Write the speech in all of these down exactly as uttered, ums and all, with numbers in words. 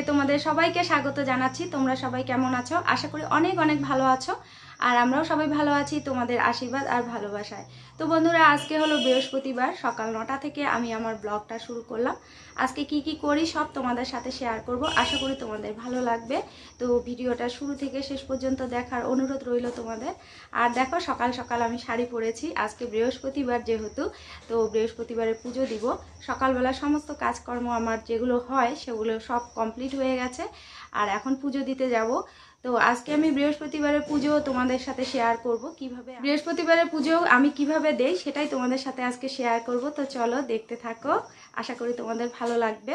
তোমাদের সবাইকে স্বাগত জানাচ্ছি। তোমরা সবাই কেমন আছো? আশা করি অনেক অনেক ভালো আছো, আর আমরাও সবাই ভালো আছি তোমাদের আশীর্বাদ আর ভালোবাসায়। তো বন্ধুরা, আজকে হলো বৃহস্পতিবার, সকাল নটা থেকে আমি আমার ব্লগটা শুরু করলাম। আজকে কি কি করি সব তোমাদের সাথে শেয়ার করব, আশা করি তোমাদের ভালো লাগবে। তো ভিডিওটা শুরু থেকে শেষ পর্যন্ত দেখার অনুরোধ রইল তোমাদের। আর দেখো, সকাল সকাল আমি শাড়ি পরেছি, আজকে বৃহস্পতিবার যেহেতু, তো বৃহস্পতিবারের পুজো দিব। সকালবেলা সমস্ত কাজকর্ম আমার যেগুলো হয় সেগুলো সব কমপ্লিট হয়ে গেছে, আর এখন পুজো দিতে যাব। তো আজকে আমি বৃহস্পতিবারের পুজো তোমাদের সাথে শেয়ার করব, কিভাবে বৃহস্পতিবারের পুজো আমি কিভাবে দেই সেটাই তোমাদের সাথে আজকে শেয়ার করব। তো চলো দেখতে থাকো, আশা করি তোমাদের ভালো লাগবে।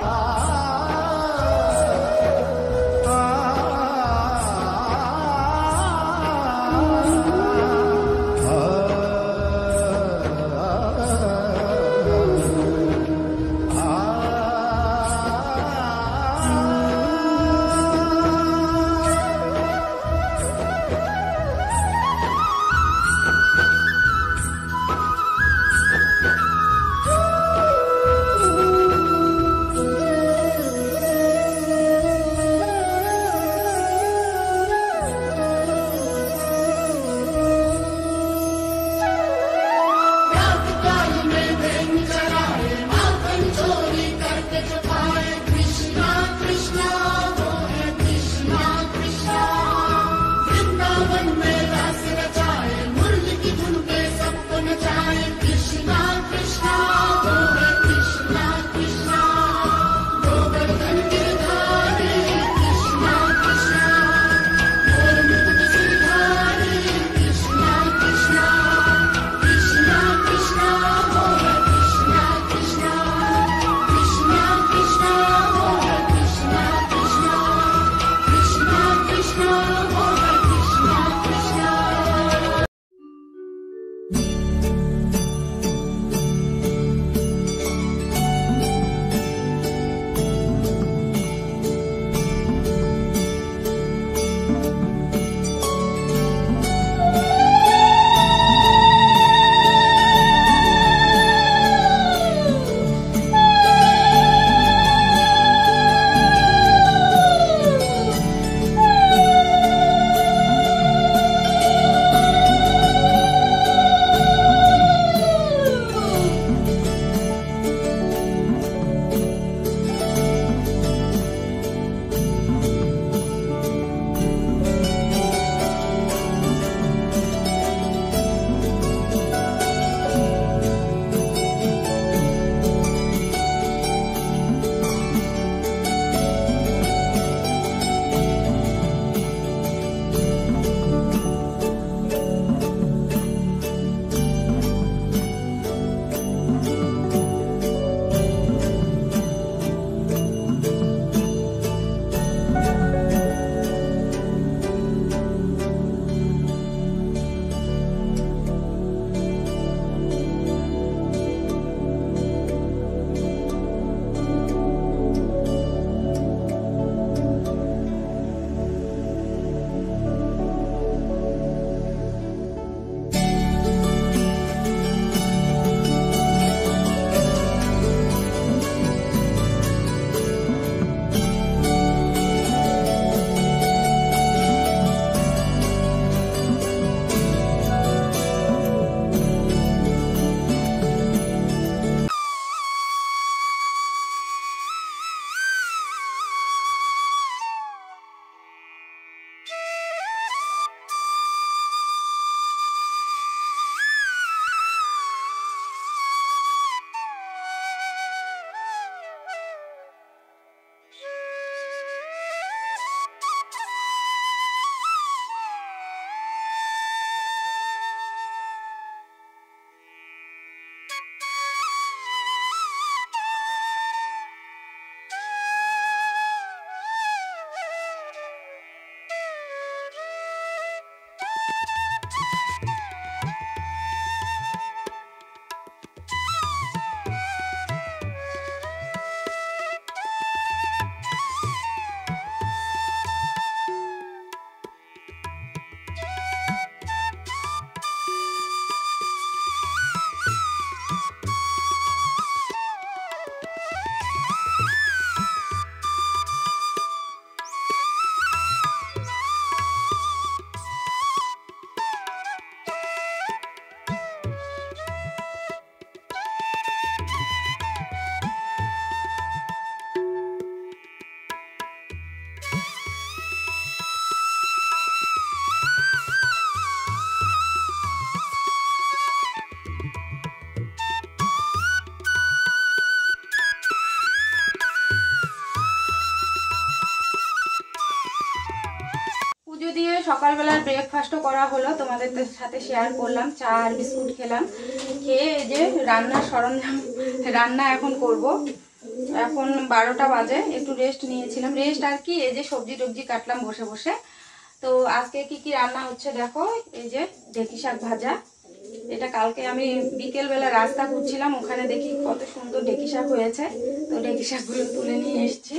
সকালবেলার ব্রেকফাস্টও করা হলো, তোমাদের সাথে শেয়ার করলাম। চা আর বিস্কুট খেলাম, খেয়ে এই যে রান্নার সরঞ্জাম রান্না এখন করব। এখন বারোটা বাজে, একটু রেস্ট নিয়েছিলাম, রেস্ট আর কি, এই যে সবজি টবজি কাটলাম বসে বসে। তো আজকে কি কি রান্না হচ্ছে দেখো, এই যে ঢেঁকি শাক ভাজা, এটা কালকে আমি বিকেলবেলা রাস্তা ঘুরছিলাম, ওখানে দেখি কত সুন্দর ঢেঁকি শাক হয়েছে, তো ঢেঁকি শাকগুলো তুলে নিয়ে এসেছি।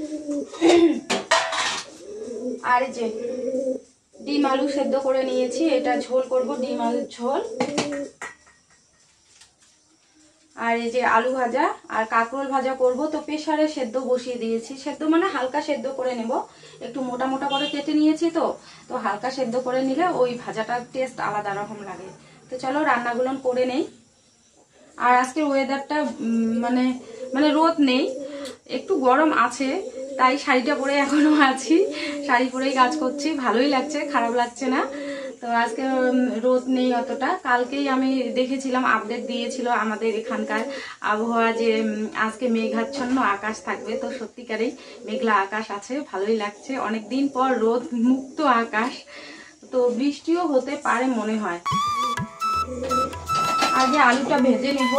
আর এই যে ডিম আলু সেদ্ধ করে নিয়েছি, এটা ঝোল করব, ডিম আলুর ঝোল। আর এই যে আলু ভাজা আর কাঁকরোল ভাজা করব। তো প্রেসারে সেদ্ধ বসিয়ে দিয়েছি, সেদ্ধ মানে হালকা সেদ্ধ করে নেব, একটু মোটা মোটা করে কেটে নিয়েছি, তো তো হালকা সেদ্ধ করে নিলে ওই ভাজাটার টেস্ট আলাদা রকম লাগে। তো চলো রান্নাগুলো করে নেই। আর আজকের ওয়েদারটা মানে মানে রোদ নেই, একটু গরম আছে, তাই শাড়িটা পরে এখনো আছি, শাড়ি পরেই কাজ করছি, ভালোই লাগছে, খারাপ লাগছে না। তো আজকে রোদ নেই অতটা। কালকেই আমি দেখেছিলাম, আপডেট দিয়েছিল আমাদের এখানকার আবহাওয়া যে আজকে মেঘাচ্ছন্ন আকাশ থাকবে, তো সত্যিকারেই মেঘলা আকাশ আছে, ভালোই লাগছে, অনেকদিন পর রোদ মুক্ত আকাশ, তো বৃষ্টিও হতে পারে মনে হয়। আগে আলুটা ভেজে নেব।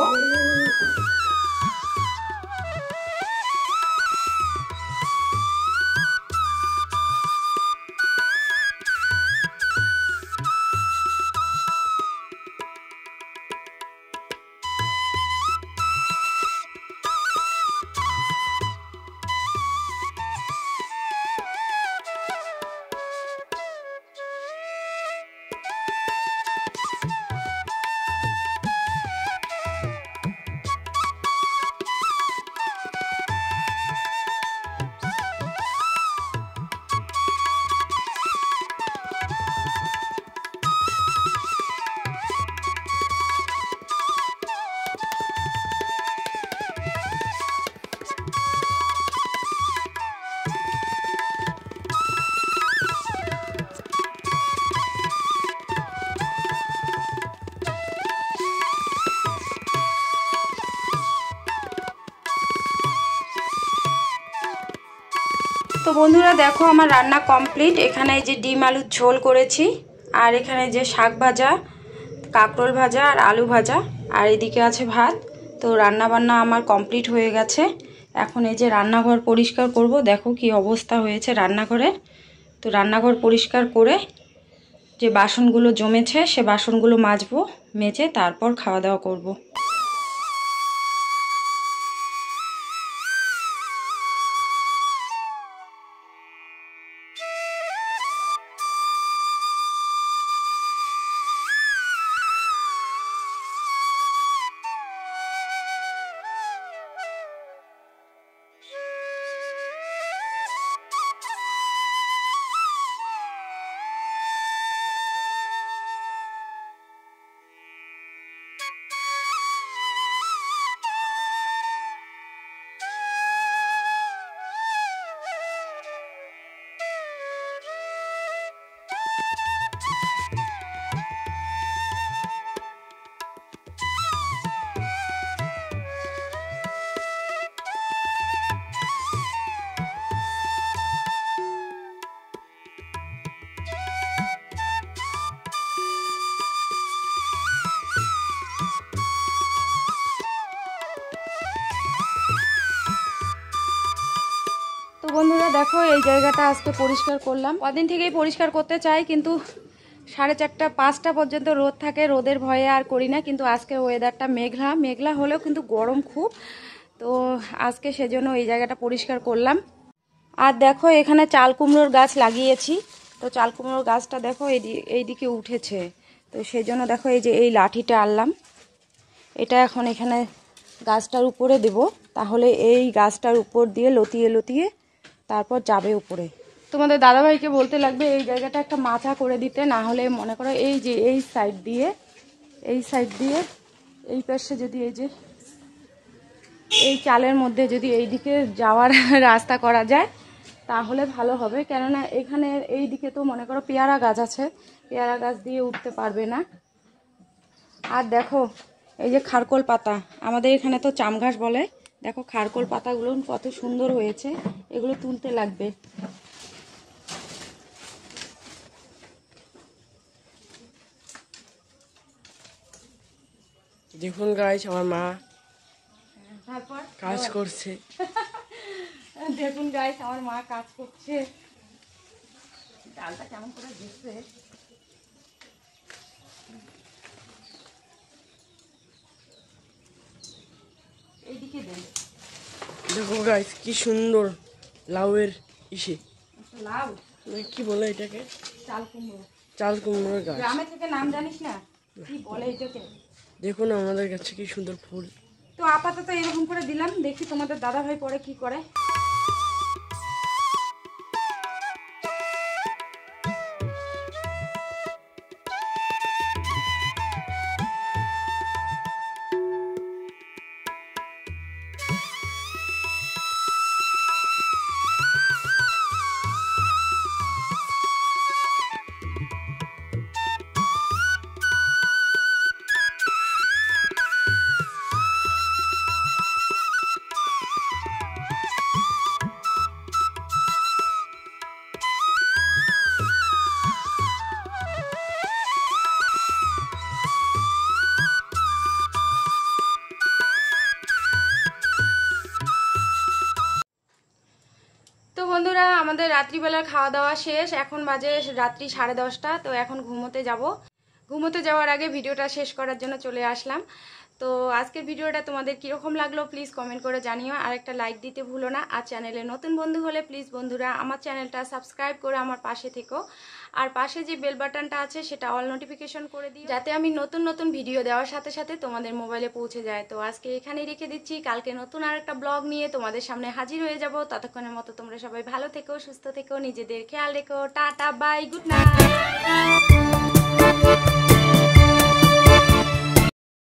তো বন্ধুরা দেখো আমার রান্না কমপ্লিট। এখানে এই যে ডিম আলুর ঝোল করেছি, আর এখানে যে শাক ভাজা, কাঁকরোল ভাজা আর আলু ভাজা, আর এদিকে আছে ভাত। তো রান্না বান্না আমার কমপ্লিট হয়ে গেছে। এখন এই যে রান্নাঘর পরিষ্কার করব, দেখো কি অবস্থা হয়েছে রান্নাঘরে। তো রান্নাঘর পরিষ্কার করে যে বাসনগুলো জমেছে সে বাসনগুলো মাজবো, মেজে তারপর খাওয়া দাওয়া করব। বন্ধুরা দেখো এই জায়গাটা আজকে পরিষ্কার করলাম, কদিন থেকেই পরিষ্কার করতে চাই, কিন্তু সাড়ে চারটা পাঁচটা পর্যন্ত রোদ থাকে, রোদের ভয়ে আর করি না। কিন্তু আজকে ওয়েদারটা মেঘলা মেঘলা হলেও কিন্তু গরম খুব, তো আজকে সেজন্য এই জায়গাটা পরিষ্কার করলাম। আর দেখো এখানে চাল কুমড়োর গাছ লাগিয়েছি, তো চাল কুমড়োর গাছটা দেখো এই এইদিকে উঠেছে, তো সেজন্য দেখো এই যে এই লাঠিটা আনলাম, এটা এখন এখানে গাছটার উপরে দেব, তাহলে এই গাছটার উপর দিয়ে লতিয়ে লতিয়ে তারপর যাবে উপরে। তোমাদের দাদাভাইকে বলতে লাগবে এই জায়গাটা একটা মাচা করে দিতে, না হলে মনে করো এই যে এই সাইড দিয়ে এই সাইড দিয়ে এই পাশে যদি এই যে এই চালের মধ্যে যদি এই দিকে যাওয়ার রাস্তা করা যায় তাহলে ভালো হবে, কেননা এখানে এই দিকে তো মনে করো পেয়ারা গাছ আছে, পেয়ারা গাছ দিয়ে উঠতে পারবে না। আর দেখো এই যে খারকোল পাতা, আমাদের এখানে তো চাম ঘাস বলে, দেখো খারকোল পাতাগুলো কত সুন্দর হয়েছে, এগুলো তুলতে লাগবে। দেখুন গাইস আমার মা তারপর কাজ করছে। দেখুন গাইস আমার মা কাজ করছে। ডালটা কেমন করে দিচ্ছে। এইদিকে দেন। দেখো গাইস কি সুন্দর লাউয়ের ইসে লাউ কি বলে এটাকে? চাল কুমড়ো। চাল কুমড়োর গাছ। গ্রামে থেকে নাম জানিস না কি বলে এটাকে? দেখুন আমাদের কাছে কি সুন্দর ফুল। তো আপাতত এরকম করে দিলাম, দেখি তোমাদের দাদা ভাই পরে কি করে। তো বন্ধুরা আমাদের রাত্রিবেলার খাওয়া দাওয়া শেষ, এখন বাজে রাত্রি সাড়ে দশটা। তো এখন ঘুমোতে যাব। ঘুমোতে যাওয়ার আগে ভিডিওটা শেষ করার জন্য চলে আসলাম। তো আজকের ভিডিওটা তোমাদের কীরকম লাগলো প্লিজ কমেন্ট করে জানিও, আর একটা লাইক দিতে ভুলো না। আর চ্যানেলে নতুন বন্ধু হলে প্লিজ বন্ধুরা আমার চ্যানেলটা সাবস্ক্রাইব করে আমার পাশে থেকো, আর পাশে যে বেল বাটনটা আছে সেটা অল নোটিফিকেশন করে দিও, যাতে আমি নতুন নতুন ভিডিও দেওয়ার সাথে সাথে তোমাদের মোবাইলে পৌঁছে যায়। তো আজকে এখানেই রেখে দিচ্ছি, কালকে নতুন আর একটা ব্লগ নিয়ে তোমাদের সামনে হাজির হয়ে যাব। ততক্ষণের মতো তোমরা সবাই ভালো থেকো, সুস্থ থেকো, নিজেদের খেয়াল রেখো। Tata, bye, good night.